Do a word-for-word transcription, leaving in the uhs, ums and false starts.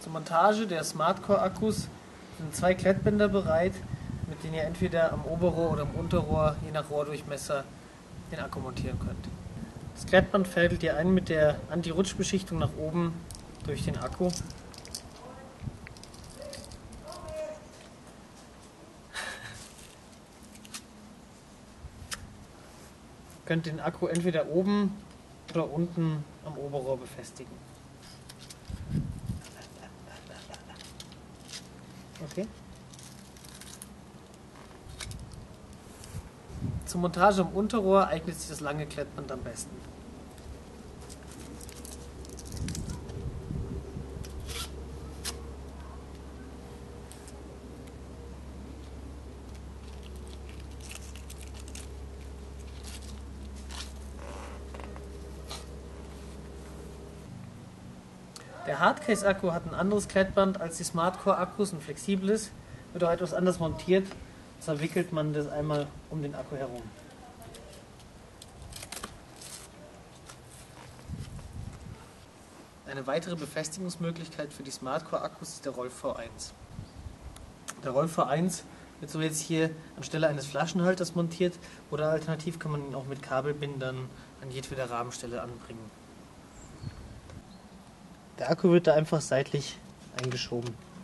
Zur Montage der SmartCore-Akkus sind zwei Klettbänder bereit, mit denen ihr entweder am Oberrohr oder am Unterrohr, je nach Rohrdurchmesser, den Akku montieren könnt. Das Klettband fädelt ihr ein mit der Anti-Rutsch-Beschichtung nach oben durch den Akku. Ihr könnt den Akku entweder oben oder unten am Oberrohr befestigen. Okay. Zur Montage am Unterrohr eignet sich das lange Klettband am besten. Der Hardcase-Akku hat ein anderes Klettband als die SmartCore-Akkus, ein flexibles, wird auch etwas anders montiert. So wickelt man das einmal um den Akku herum. Eine weitere Befestigungsmöglichkeit für die SmartCore-Akkus ist der Roll V eins. Der Roll V eins wird so jetzt hier anstelle eines Flaschenhalters montiert oder alternativ kann man ihn auch mit Kabelbindern an jedweder Rahmenstelle anbringen. Der Akku wird da einfach seitlich eingeschoben.